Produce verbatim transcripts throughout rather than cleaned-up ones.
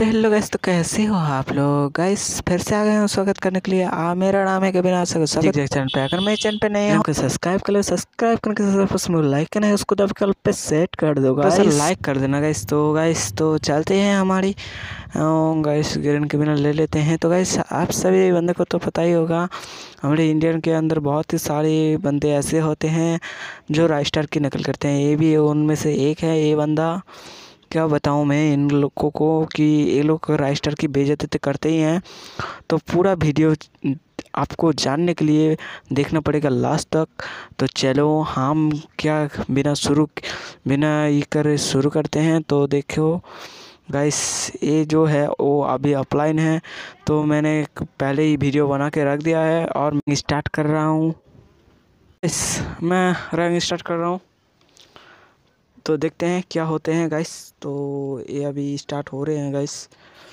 तो hello guys, तो कैसे हो आप लोग गाइस। फिर से आ गए हैं स्वागत करने के लिए। आ, मेरा नाम है कबीर नाथ स्वागत चैनल पे। अगर मेरे चैनल पे नए हो तो सब्सक्राइब कर लो। सब्सक्राइब करने के साथ लाइक करना है, उसको दबाकर पे सेट कर दो गाइस, लाइक कर देना गाइस। तो गाइस तो चलते हैं हमारी गाइस ग्रीन के बिना ले लेते हैं। तो गाइस आप सभी बंदे को तो पता ही होगा, हमारे इंडियन के अंदर बहुत ही सारे बंदे ऐसे होते हैं जो राइस्टार की नकल करते हैं। ये भी उनमें से एक है। ये बंदा क्या बताऊं मैं इन लोगों को कि ये लोग राइस्टार की बेइज्जती तो करते ही हैं। तो पूरा वीडियो आपको जानने के लिए देखना पड़ेगा लास्ट तक। तो चलो हम क्या बिना शुरू बिना ये कर शुरू करते हैं। तो देखो गाइस, ये जो है वो अभी अपलाइन है, तो मैंने पहले ही वीडियो बना के रख दिया है और मैं स्टार्ट कर रहा हूँ। इस मैं रंग स्टार्ट कर रहा हूँ, तो देखते हैं क्या होते हैं गाइस। तो ये अभी स्टार्ट हो रहे हैं गाइस,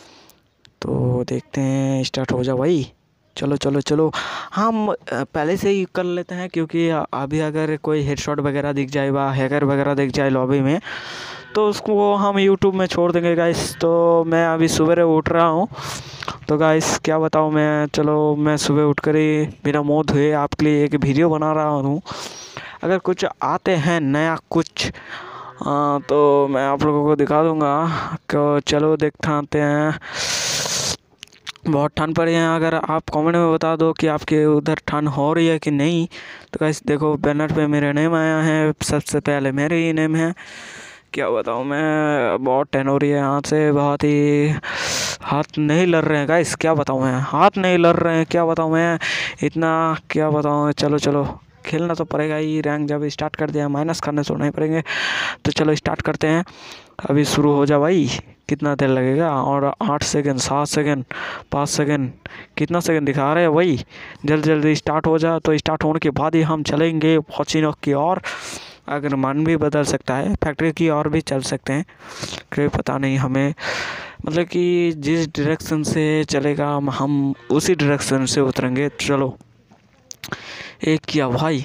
तो देखते हैं। स्टार्ट हो जाओ भाई, चलो चलो चलो। हम पहले से ही कर लेते हैं, क्योंकि अभी अगर कोई हेडशॉट वगैरह दिख जाए या हैकर वगैरह दिख जाए लॉबी में, तो उसको हम यूट्यूब में छोड़ देंगे गाइस। तो मैं अभी सुबह उठ रहा हूँ, तो गाइस क्या बताऊँ मैं। चलो मैं सुबह उठ कर ही बिना मुँह धोए आपके लिए एक वीडियो बना रहा हूँ। अगर कुछ आते हैं नया कुछ आ, तो मैं आप लोगों को दिखा दूंगा। तो चलो देखते हैं। बहुत ठंड पड़ी है। अगर आप कमेंट में बता दो कि आपके उधर ठंड हो रही है कि नहीं। तो गाइस देखो बैनर पे मेरे नेम आया है, सबसे पहले मेरे ही नेम है। क्या बताऊँ मैं, बहुत ठंड हो रही है यहाँ से। बहुत ही हाथ नहीं लड़ रहे हैं गाइस, क्या बताऊँ मैं, हाथ नहीं लड़ रहे हैं, क्या बताऊँ मैं इतना, क्या बताऊँ। चलो चलो खेलना तो पड़ेगा ही। रैंक जब स्टार्ट कर दिया, माइनस करने तो नहीं पड़ेंगे। तो चलो स्टार्ट करते हैं। अभी शुरू हो जा भाई, कितना देर लगेगा। और आठ सेकंड, सात सेकंड, पाँच सेकंड, कितना सेकंड दिखा रहे हैं भाई। जल्दी जल्दी स्टार्ट हो जा। तो स्टार्ट होने के बाद ही हम चलेंगे फॉर्च्यूनर की ओर। अगर मन भी बदल सकता है, फैक्ट्री की ओर भी चल सकते हैं, कोई पता नहीं हमें। मतलब कि जिस डायरेक्शन से चलेगा हम उसी डायरेक्शन से उतरेंगे। चलो एक किया भाई,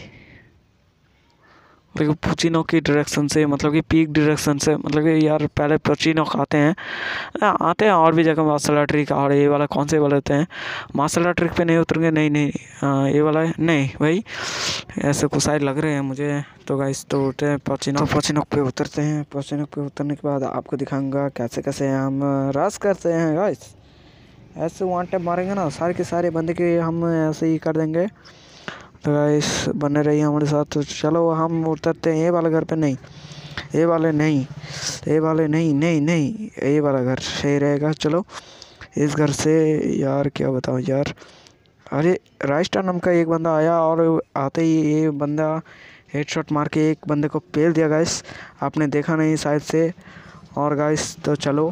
मतलब पुचिनो की डायरेक्शन से, मतलब कि पीक डायरेक्शन से। मतलब कि यार पहले पुचिनो आते हैं आते हैं और भी जगह मार्शल ट्रिक। और ये वाला कौन से वाले होते हैं, मार्शल ट्रिक पे नहीं उतरेंगे। नहीं नहीं आ, ये वाला नहीं भाई, ऐसे कुछ साइड लग रहे हैं मुझे। तो गाइस तो उठते हैं पुचिनो, तो पुचिनो पे उतरते हैं। पुचिनो पे उतरने के बाद आपको दिखाऊंगा कैसे कैसे हम रश करते हैं गाइस। ऐसे वन टैप मारेंगे ना, सारे के सारे बंदे के हम ऐसे ही कर देंगे। तो गाइस बने रहिए हमारे साथ। तो चलो हम उतरते हैं। ये वाले घर पे नहीं, ये वाले नहीं, ये वाले नहीं नहीं नहीं ये वाला घर सही रहेगा। चलो इस घर से यार क्या बताऊँ यार। अरे राइस्टार नाम का एक बंदा आया और आते ही ये बंदा हेडशॉट मार के एक बंदे को पेल दिया गाइस। आपने देखा नहीं शायद से। और गाइस तो चलो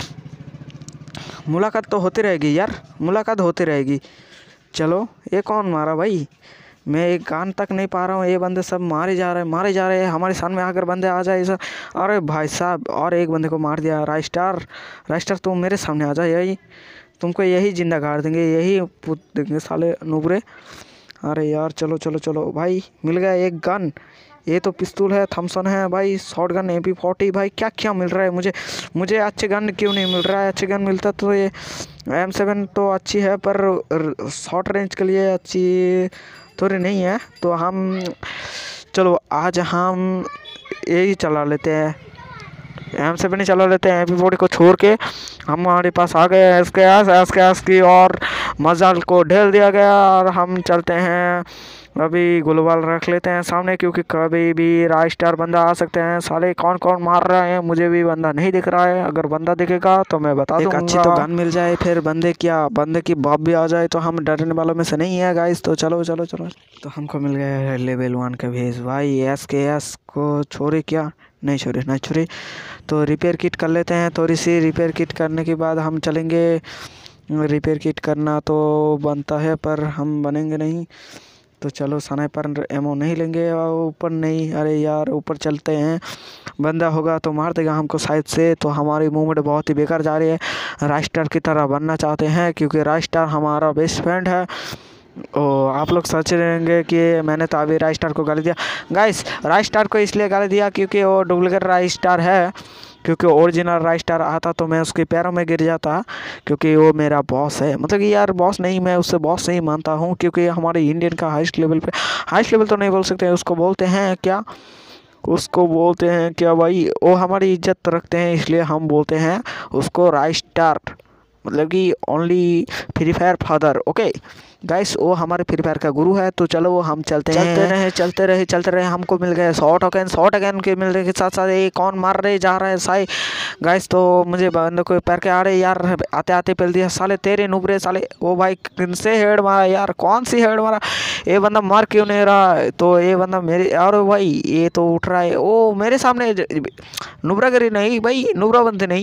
मुलाकात तो होती रहेगी यार, मुलाकात होती रहेगी। चलो ये कौन मारा भाई, मैं एक कान तक नहीं पा रहा हूँ। ये बंदे सब मारे जा रहे हैं, मारे जा रहे हैं। हमारे सामने आकर बंदे आ जाए सब। अरे भाई साहब, और एक बंदे को मार दिया। राइस्टार, राइस्टार तुम मेरे सामने आ जाए, यही तुमको यही जिंदा गाड़ देंगे, यही पूछ देंगे साले नुबरे। अरे यार चलो चलो चलो भाई, मिल गया एक गन। ये तो पिस्तौल है, थॉमसन है भाई, shotgun, A P forty. भाई क्या क्या मिल रहा है मुझे, मुझे अच्छे गन क्यों नहीं मिल रहा है। अच्छे गन मिलता तो ये एम सेवन तो अच्छी है, पर शॉर्ट रेंज के लिए अच्छी थोड़ी नहीं है। तो हम चलो आज हम यही चला लेते हैं, एम सेवन ही चला लेते हैं। एम पी फोर्टी को छोड़ के हम हमारे पास आ गए हैं इसके आस एस के आस की, और मजाल को ढेल दिया गया। और हम चलते हैं अभी ग्लोबल रख लेते हैं सामने, क्योंकि कभी भी राइस्टार बंदा आ सकते हैं। साले कौन कौन मार रहे हैं मुझे भी बंदा नहीं दिख रहा है। अगर बंदा दिखेगा तो मैं बता दूंगा। अच्छी तो गन मिल जाए, फिर बंदे क्या बंदे की बाप भी आ जाए, तो हम डरने वालों में से नहीं है गाइस। तो चलो चलो चलो। तो हमको मिल गया है लेवल वन का भेज भाई। एस के एस को छोड़े क्या, नहीं छोड़े नहीं छोड़े। तो रिपेयर किट कर लेते हैं थोड़ी सी। रिपेयर किट करने के बाद हम चलेंगे। रिपेयर किट करना तो बनता है, पर हम बनेंगे नहीं। तो चलो स्नाइपर एमो नहीं लेंगे। और ऊपर नहीं, अरे यार ऊपर चलते हैं। बंदा होगा तो मार देगा हमको साइड से। तो हमारी मूवमेंट बहुत ही बेकार जा रही है। राइस्टार की तरह बनना चाहते हैं, क्योंकि राइस्टार हमारा बेस्ट फ्रेंड है। ओ आप लोग सोच रहेंगे कि मैंने तो अभी राइस्टार को गाली दिया। गाइस राइस्टार को इसलिए गाली दिया क्योंकि वो डुप्लीकेट राइस्टार है। क्योंकि ओरिजिनल राइस स्टार आता तो मैं उसके पैरों में गिर जाता, क्योंकि वो मेरा बॉस है। मतलब कि यार बॉस नहीं, मैं उससे बॉस नहीं मानता हूँ, क्योंकि हमारे इंडियन का हाईएस्ट लेवल पे, हाईएस्ट लेवल तो नहीं बोल सकते, उसको बोलते हैं क्या, उसको बोलते हैं क्या भाई, वो हमारी इज्जत रखते हैं, इसलिए हम बोलते हैं उसको राइस स्टार, मतलब कि only free fire father. Okay guys, वो हमारे फ्री फायर का गुरु है। तो चलो वो हम चलते हैं, चलते रहे चलते रहे चलते रहे हमको मिल गए शॉट अगेन, शॉट अगेन के मिलने के साथ साथ ये कौन मार रहे जा रहा है साई गाइस। तो मुझे बंदे को पैर के आ रहे यार, आते आते पेल दिया साले, तेरे नुबरे साले। ओ भाई किनसे हेड मारा यार, कौन सी हेड मारा, ये बंदा मार क्यों नहीं रहा। तो ये बंदा मेरे, और भाई ये तो उठ रहा है, ओ मेरे सामने नुबरागिरी नहीं भाई, नुबरा बंदे नहीं।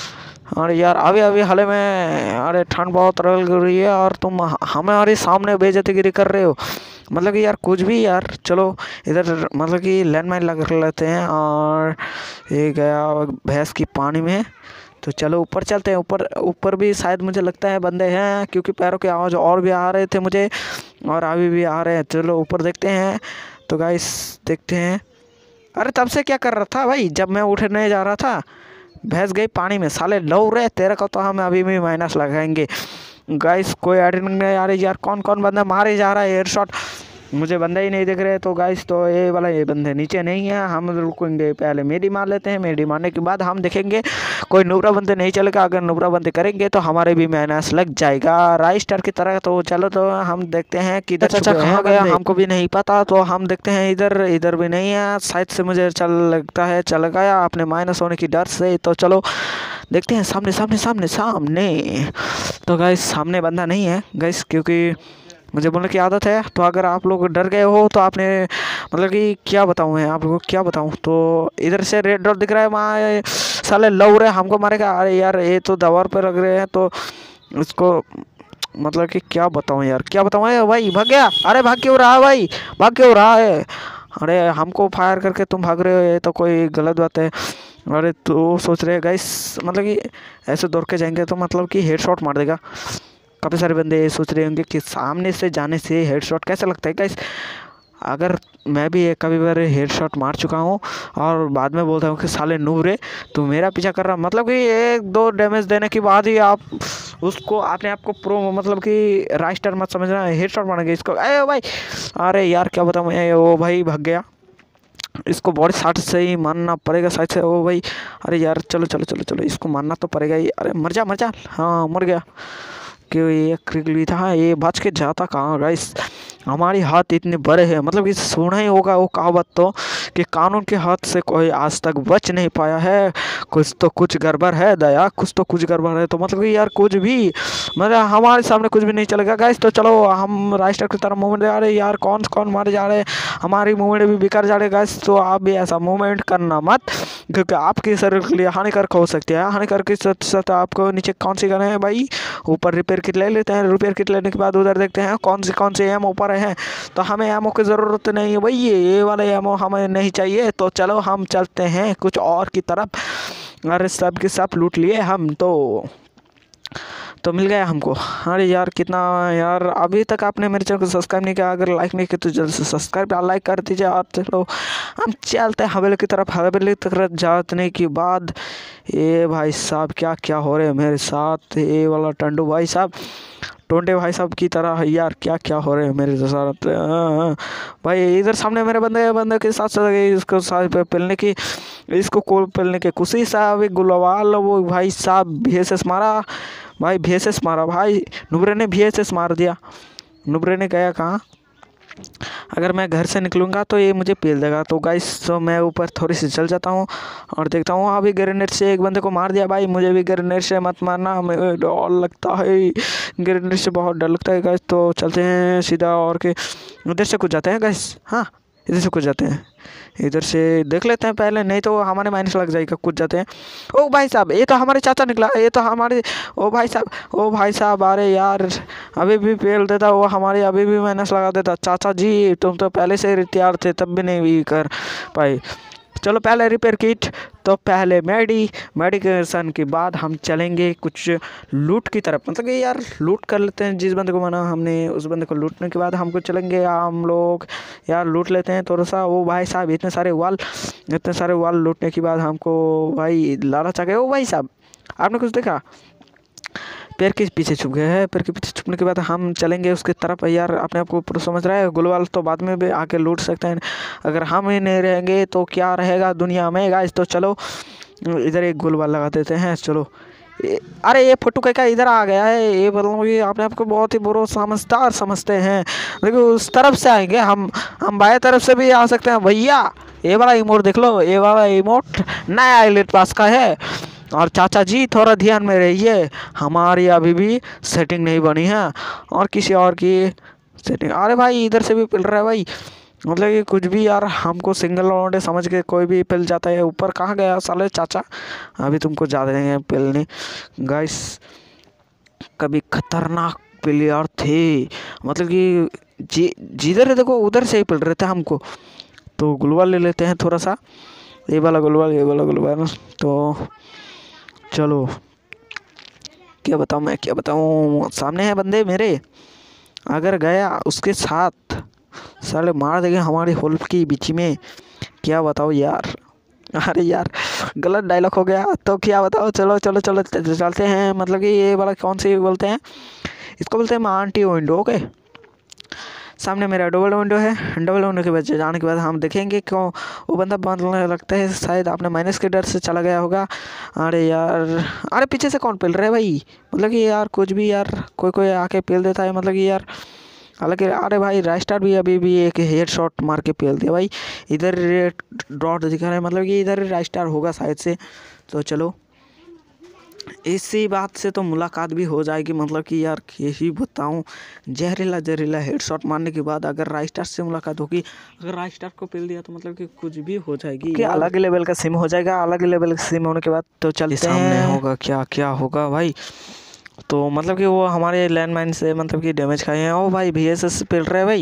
अरे यार अभी अभी हाल में, अरे ठंड बहुत रगल रही है और तुम हमारे सामने बेइज्जतीगिरी कर रहे हो, मतलब कि यार कुछ भी यार। चलो इधर मतलब कि लैंडमाइन लगा लेते हैं, और ये गया भैंस की पानी में। तो चलो ऊपर चलते हैं, ऊपर ऊपर भी शायद मुझे लगता है बंदे हैं, क्योंकि पैरों की आवाज़ और भी आ रहे थे मुझे, और अभी भी आ रहे हैं। चलो ऊपर देखते हैं। तो गाइस देखते हैं। अरे तब से क्या कर रहा था भाई, जब मैं उठने जा रहा था भैंस गई पानी में, साले लो रहे तेरे को तो हम अभी भी माइनस लगाएंगे। गाइस कोई एडिटिंग नहीं आ रही यार, कौन कौन बंदा मारे जा रहा है एयर शॉट, मुझे बंदे ही नहीं दिख रहे। तो गाइस तो ये वाला, ये बंदे नीचे नहीं है, हम रुकेंगे पहले मेडी मार लेते हैं, मेडी मारने के बाद हम देखेंगे कोई नुबरा बंदे नहीं चलेगा, अगर नुबरा बंदे करेंगे तो हमारे भी माइनस लग जाएगा राइस स्टार की तरह। तो चलो तो हम देखते हैं कि इधर अच्छा कहाँ गया, हमको भी नहीं पता। तो हम देखते हैं इधर, इधर भी नहीं है साइड से, मुझे चल लगता है चल गया अपने माइनस होने की डर से। तो चलो देखते हैं सामने सामने सामने सामने। तो गाइस सामने बंदा नहीं है गाइस, क्योंकि मुझे बोलने की आदत है। तो अगर आप लोग डर गए हो तो आपने, मतलब कि क्या बताऊँ मैं आप लोगों को, क्या बताऊँ। तो इधर से रेड डॉट दिख रहा है, वहाँ साले लव रहे हमको मारेगा। अरे यार ये तो दवार पर लग रहे हैं, तो इसको मतलब कि क्या बताऊँ यार, क्या बताऊँ है भाई। भाग गया, अरे भाग क्यों रहा है भाई, भाग क्यों रहा है। अरे हमको फायर करके तुम भाग रहे हो, ये तो कोई गलत बात है। अरे तो सोच रहे गाइस, मतलब कि ऐसे दौड़ के जाएंगे तो मतलब कि हेड शॉट मार देगा। काफ़ी सारे बंदे ये सोच रहे होंगे कि सामने से जाने से हेडशॉट कैसा लगता है गाइस। अगर मैं भी एक कभी बार हेडशॉट मार चुका हूँ और बाद में बोलता हूँ कि साले नूब रे तो मेरा पीछा कर रहा, मतलब कि एक दो डैमेज देने के बाद ही आप उसको अपने आप को प्रो, मतलब कि राइस्टर मत समझना, हेडशॉट मारेंगे इसको। अरे भाई, अरे यार क्या बताऊँ मैं, वो भाई भाग गया, इसको बॉडी शॉट से ही मारना पड़ेगा साइड से। ओ भाई, अरे यार चलो चलो चलो चलो इसको मारना तो पड़ेगा ही। अरे मर जा मर जा, हाँ मर गया, कि ये क्रिकली था, ये बच के जाता कहाँ गाइस। हमारे हाथ इतने बड़े हैं, मतलब कि सुना ही होगा वो कहावत तो, कि कानून के हाथ से कोई आज तक बच नहीं पाया है, कुछ तो कुछ गड़बड़ है दया, कुछ तो कुछ गड़बड़ है। तो मतलब कि यार कुछ भी, मतलब हमारे सामने कुछ भी नहीं चलेगा गाइस। तो चलो हम राइस्टर की तरह मूवमेंट जा रहे हैं यार, कौन कौन मारे जा रहे हैं, हमारी मूवमेंट भी बिखर जा रहे गाइस। तो आप भी ऐसा मूवमेंट करना मत, क्योंकि आपके शरीर के लिए हानिकारक हो सकती है। हानिकारक के साथ साथ आपको नीचे कौन सी गन है भाई, ऊपर रिपेयर किट ले लेते हैं, रिपेयर किट लेने के बाद उधर देखते हैं कौन सी कौन से एमओ ऊपर हैं। तो हमें एमओ की ज़रूरत नहीं है भाई, ये ये वाले एमओ हमें नहीं चाहिए। तो चलो हम चलते हैं कुछ और की तरफ। अरे सब के सब लूट लिए हम, तो तो मिल गया हमको। अरे यार कितना यार, अभी तक आपने मेरे चैनल को सब्सक्राइब नहीं किया, अगर लाइक नहीं किया तो जल्द से सब्सक्राइब और लाइक कर दीजिए। और चलो हम चलते हैं हवेली की तरफ। हवेली की तरफ जाने के बाद ये भाई साहब क्या क्या हो रहे हैं मेरे साथ, ये वाला टंडू भाई साहब, टोंडे भाई साहब की तरह यार क्या क्या हो रहे हैं मेरे साथ भाई। इधर सामने मेरे बंदे बंदे के साथ साथ इसको साथ पे पेलने की, इसको कोल पेलने के कुशी साहब गुलवाल, वो भाई साहब भी एस एस मारा भाई, भी एस एस मारा भाई, नुबरे ने भी एस एस मार दिया। नुबरे ने गया कहाँ, अगर मैं घर से निकलूँगा तो ये मुझे पेल देगा। तो गाइस तो मैं ऊपर थोड़ी सी चल जाता हूँ और देखता हूँ, अभी ग्रेनेड से एक बंदे को मार दिया भाई। मुझे भी ग्रेनेड से मत मारना, हमें डर लगता है, ग्रेनेड से बहुत डर लगता है गाइस। तो चलते हैं सीधा और के उधर से कुछ जाते हैं गाइस, हाँ इधर से कुछ जाते हैं, इधर से देख लेते हैं पहले, नहीं तो हमारे माइनस लग जाएगा। कुछ जाते हैं। ओ भाई साहब ये तो हमारे चाचा निकला, ये तो हमारे, ओ भाई साहब ओ भाई साहब, अरे यार अभी भी पेल देता वो हमारे, अभी भी माइनस लगा देता। चाचा जी तुम तो पहले से तैयार थे, तब भी नहीं भी कर पाए। चलो पहले रिपेयर किट, तो पहले मेडी मेडिकेशन के बाद हम चलेंगे कुछ लूट की तरफ। मतलब कि यार लूट कर लेते हैं, जिस बंदे को माना हमने उस बंदे को लूटने के बाद हमको चलेंगे हम लोग यार लूट लेते हैं थोड़ा सा। वो भाई साहब इतने सारे वाल इतने सारे वाल लूटने के बाद हमको भाई लालच आ गया। ओ भाई साहब आपने कुछ देखा? पैर के पीछे छुप गए हैं। पैर के पीछे छुपने के बाद हम चलेंगे उसकी तरफ। यार अपने आप को पूरा समझ रहा है, गुलवाल तो बाद में भी आके लूट सकते हैं, अगर हम ही नहीं रहेंगे तो क्या रहेगा दुनिया में गाइस। तो चलो इधर एक गुलवाल लगा देते हैं। चलो ए, अरे ये फोटो का क्या इधर आ गया है? ये मतलब ये अपने आप को बहुत ही बुरा समझदार समझते हैं, लेकिन उस तरफ से आएंगे हम हम बाएं तरफ से भी आ सकते हैं भैया। ये वाला इमोट देख लो, ये वाला इमोट नया एलिट पास का है। और चाचा जी थोड़ा ध्यान में रहिए, हमारी अभी भी सेटिंग नहीं बनी है और किसी और की सेटिंग। अरे भाई इधर से भी पिल रहा है भाई, मतलब ये कुछ भी यार हमको सिंगल राउंड समझ के कोई भी पिल जाता है। ऊपर कहाँ गया साले चाचा, अभी तुमको जा देंगे पिलने गाइस। कभी खतरनाक प्लेयर थे, मतलब कि जी जिधर देखो उधर से ही पिल रहे थे हमको। तो गुलवाल ले लेते हैं थोड़ा सा, ये वाला गुलवाल ये वाला गुलवाल। तो चलो क्या बताऊँ मैं क्या बताऊँ, सामने है बंदे मेरे, अगर गया उसके साथ साले मार देंगे हमारी होल्फ की बीच में, क्या बताओ यार। अरे यार गलत डायलॉग हो गया, तो क्या बताओ। चलो चलो चलो चलते हैं। मतलब कि ये वाला कौन सी बोलते हैं, इसको बोलते हैं मांटी विंडो। ओके सामने मेरा डबल विंडो है। डबल विंडो के बाद जाने के बाद हम देखेंगे क्यों वो बंदा बंदने लगता है, शायद आपने माइनस के डर से चला गया होगा। अरे यार अरे पीछे से कौन पेल रहा है भाई, मतलब कि यार कुछ भी यार कोई कोई आके पेल देता है, मतलब कि यार हालांकि। अरे भाई राइस्टार भी अभी भी एक हेड शॉट मार के पेल दिया भाई। इधर डॉट दिखा रहा है, मतलब कि इधर राइस्टार होगा शायद से। तो चलो इसी बात से तो मुलाकात भी हो जाएगी, मतलब कि यार यही बताऊं, जहरीला जहरीला हेडशॉट मारने के बाद अगर राइस्टार से मुलाकात होगी, अगर राइस्टार को पेल दिया तो मतलब कि कुछ भी हो जाएगी, कि अलग ही लेवल का सिम हो जाएगा। अलग ही लेवल का सिम होने के बाद तो चलते हैं, सामने होगा क्या क्या होगा भाई। तो मतलब कि वो हमारे लैंड माइन से मतलब कि डैमेज खाए हैं। ओ भाई वी एस एस पेल रहे हैं भाई।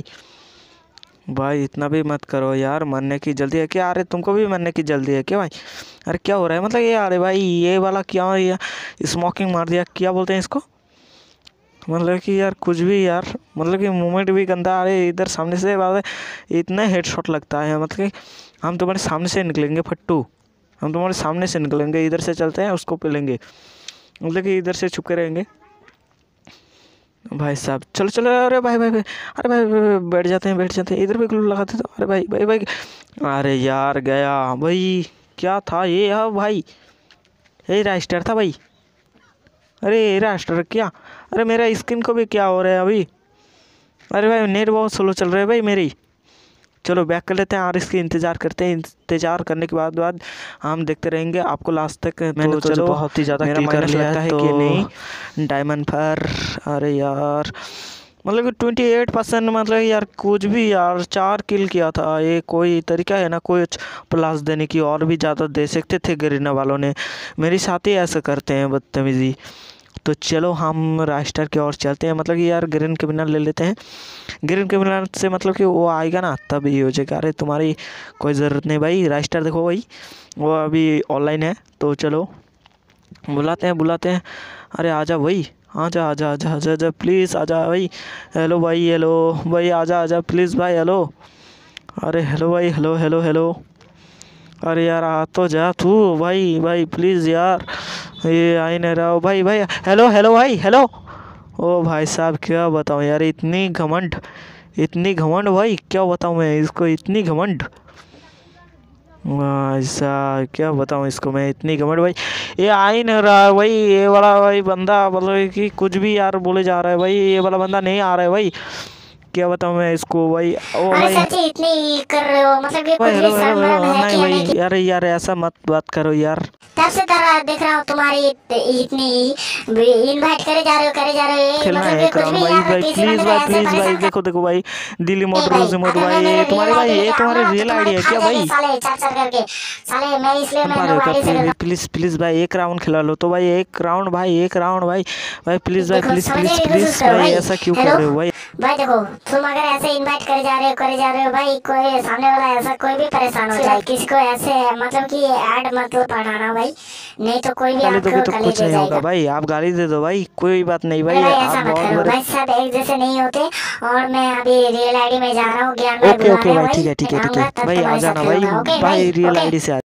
भाई इतना भी मत करो यार, मरने की जल्दी है क्या? अरे तुमको भी मरने की जल्दी है क्या भाई? अरे क्या हो रहा है, मतलब ये अरे भाई ये वाला क्या या स्मोकिंग मार दिया, क्या बोलते हैं इसको, मतलब कि यार कुछ भी यार, मतलब कि मूवमेंट भी गंदा। अरे इधर सामने से बात है, इतना हेडशॉट लगता है, मतलब कि हम तुम्हारे सामने से निकलेंगे फट्टू, हम तुम्हारे सामने से निकलेंगे। इधर से चलते हैं उसको पेलेंगे, मतलब कि इधर से छुपके रहेंगे भाई साहब। चलो चलो अरे भाई भाई भाई अरे भाई, भाई, भाई बैठ जाते हैं बैठ जाते हैं इधर भी ग्लू लगाते तो। अरे भाई भाई भाई अरे यार गया भाई, क्या था ये? हाँ भाई ये रास्टर था भाई। अरे रास्टर क्या, अरे मेरा स्किन को भी क्या हो रहा है अभी। अरे भाई नेट बहुत स्लो चल रहा है भाई मेरी। चलो बैक कर लेते हैं और इसकी इंतज़ार करते हैं। इंतज़ार करने के बाद बाद हम देखते रहेंगे आपको लास्ट तक। मैंने तो चलो बहुत ही ज़्यादा किल कर लिया है तो कि नहीं डायमंड पर। अरे यार मतलब कि ट्वेंटी एट परसेंट, मतलब यार कुछ भी यार, चार किल किया था। ये कोई तरीका है ना कोई प्लस देने की, और भी ज़्यादा दे सकते थे गरीना वालों ने, मेरे साथ ही ऐसा करते हैं बदतमीज़ी। तो चलो हम रास्टर की ओर चलते हैं, मतलब कि यार ग्रीन के बिना ले लेते हैं। ग्रीन के बिना से मतलब कि वो आएगा ना तब ये हो जाएगा। अरे तुम्हारी कोई ज़रूरत नहीं भाई, रास्टर देखो भाई वो अभी ऑनलाइन है। तो चलो बुलाते हैं बुलाते हैं। अरे आजा भाई, आजा आजा आजा आजा आजा प्लीज़ आजा भाई। हेलो भाई, हेलो भाई, आजा आजा प्लीज़ भाई, हेलो। अरे हेलो भाई, हेलो हेलो हेलो। अरे यार आ तो जा तू भाई भाई प्लीज़ यार, ये आ ही नहीं रहा हो भाई भाई। हेलो हेलो भाई हेलो। ओ भाई साहब क्या बताऊँ यार, इतनी घमंड इतनी घमंड भाई, क्या बताऊँ मैं इसको, इतनी घमंड ऐसा क्या बताऊँ इसको मैं, इतनी घमंड भाई। ये आ ही नहीं रहा है भाई, ये वाला भाई बंदा, मतलब कि कुछ भी यार बोले जा रहा है भाई, ये वाला बंदा नहीं आ रहा है भाई, क्या बताऊँ मैं इसको भाई। ओ भाई इतनी कर रहे हो, मतलब ये भाई कुछ हेलो भी हेलो शर्म हेलो। है नहीं कि भाई नहीं? यार यार ऐसा मत बात करो यार, तब से तरह देख रहा हूँ तुम्हारी इतनी इनवाइट करे जा रहे हो करे जा रहे हो, खेलना मतलब है ये एक कुछ राउंड भी भाई यार भाई किसी प्लीज बंदे भाई को ऐसे प्लीज भाई। परेशान देखो देखो भाई दिल्ली मोड भाई। रोज मोड अगर मैं भाई, मेरे तुम्हारे रियल भाई आईडी ये लेके तुम्हारे आऊंगा तो रियल तुम्हारे आईडी है खा क्या जाएंगे भाई? साले चल चल करके साले, मैं इसलिए मैं पारे नोवाडी से का प्लीज प्लीज भाई एक राउंड खिला लो तो भाई, एक राउंड भाई एक राउंड भाई भाई प्लीज भाई देखो प्लीज समझने प्लीज की कोशिश प्लीज करो भाई, भाई। ऐसा क्यों कर हेलो रहे हो भाई? भाई देखो तुम अगर ऐसे इनवाइट करे जा रहे हो करे जा रहे हो भाई, कोई सामने वाला ऐसा कोई भी परेशान हो जाए, किसी को ऐसे मतलब कि ऐड मतलब पढ़ाना भाई, नहीं तो कोई भी गाली आपको दोगे तो गाली कुछ दे नहीं होगा जाएगा भाई, आप गाली दे दो भाई, कोई बात नहीं भाई, भाई। आप ऐसा मत बहुत करो बड़े। भाई, सब एक जैसे नहीं होते। और मैं अभी रियल आईडी में जा रहा हूँ, ज्ञान भाई ओके बुला ओके रहे हैं भाई, भाई, ठीक है ठीक है मैं ठीक है आऊंगा तब भाई, आ तुम्हारे साथ जाना भाई खेलूंगा। ओके भाई, भाई, रियल ओके। आईडी से आ